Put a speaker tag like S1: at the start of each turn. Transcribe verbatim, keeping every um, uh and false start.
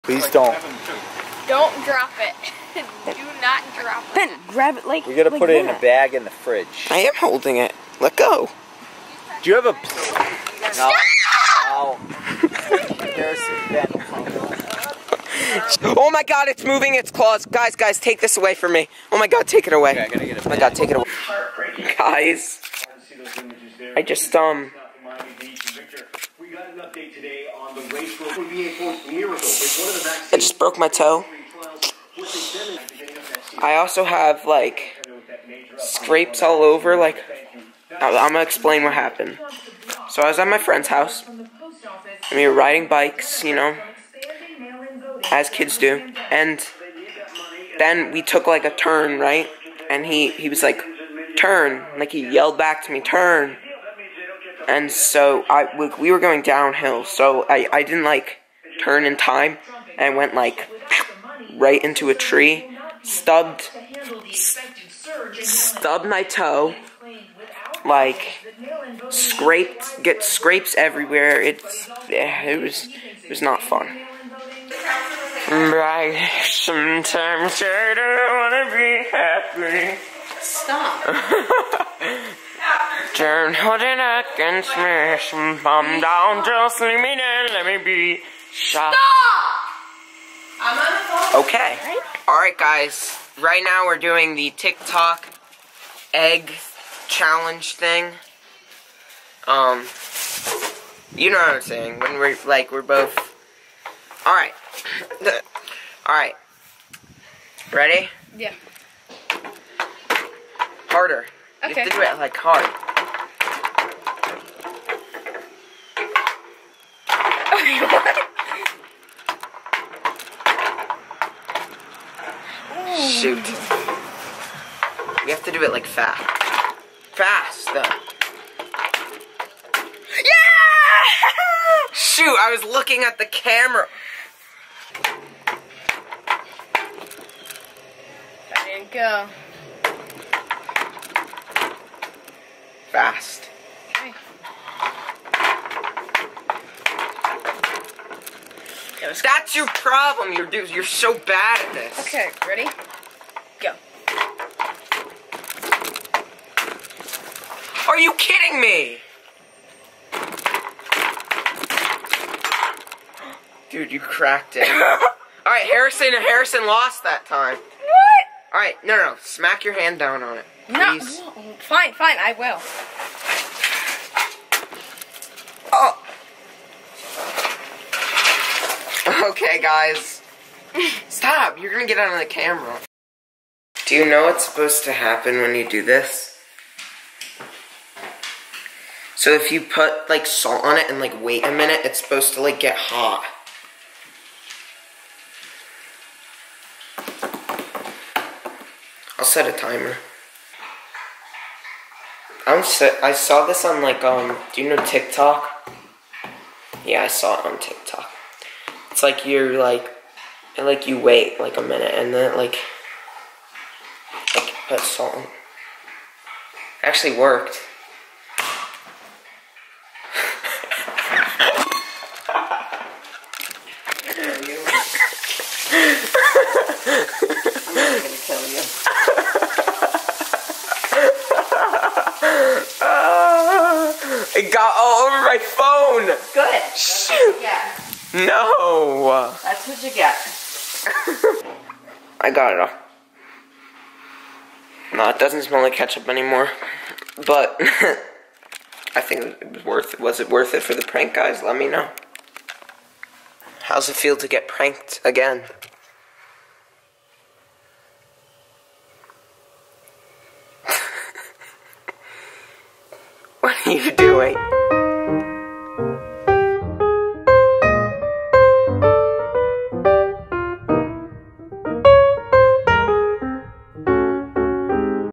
S1: Please don't.
S2: Don't drop it. Do not drop it.
S3: Ben, grab it like.
S1: We gotta
S3: like
S1: put it
S3: that.
S1: in a bag in the fridge.
S3: I am holding it. Let go.
S1: Do you have a? No. No. There's Ben.
S3: Oh my God! It's moving its claws, guys. Guys, take this away from me. Oh my God, take it away.
S1: Okay, I gotta get it.
S3: Oh my God, take it away. Guys, I just um. I just broke my toe. I also have like scrapes all over. Like, I'm gonna explain what happened. So I was at my friend's house, and we were riding bikes, you know, as kids do. And then we took like a turn, right? And he he was like, "Turn!" Like he yelled back to me, "Turn!" And so I we, we were going downhill, so I I didn't like turn in time, and went like right into a tree, stubbed stubbed my toe, like scraped, get scrapes everywhere. It's yeah, it was it was not fun. Right, sometimes I don't wanna be happy.
S2: Stop.
S3: Turn holding against me, I'm down, just leave me there, let me be shot.
S2: Stop! I'm on the phone.
S3: Okay. Alright guys, right now we're doing the TikTok egg challenge thing. Um, you know what I'm saying, when we're, like, we're both... Alright. Alright. Ready?
S2: Yeah.
S3: Harder. You
S2: Okay.
S3: have to do it, like, hard. Okay, what? Shoot. You have to do it like fast. Fast, though. Yeah! Shoot, I was looking at the camera.
S2: There you go.
S3: Fast.
S2: Okay.
S3: That's your problem. You're dude. You're so bad at this.
S2: Okay, ready? Go.
S3: Are you kidding me? Dude, you cracked it. Alright, Harrison Harrison lost that time.
S2: What?
S3: Alright, no, no, no. Smack your hand down on it. Please.
S2: No. Fine, fine, I will.
S3: Oh. Okay, guys. Stop. You're gonna get on the camera. Do you know what's supposed to happen when you do this? So if you put, like, salt on it and, like, wait a minute, it's supposed to, like, get hot. I'll set a timer. I'm set. I saw this on, like, um, do you know TikTok? Yeah, I saw it on TikTok. It's like you're, like, and, like, you wait, like, a minute, and then, like, like, put salt in. Actually worked.
S4: I'm not gonna kill you.
S3: It got all over my phone.
S4: Good. That's what you get.
S3: No.
S4: That's what you get.
S3: I got it off. No, it doesn't smell like ketchup anymore. But I think it was worth it. Was it worth it for the prank, guys? Let me know. How's it feel to get pranked again? What are you doing?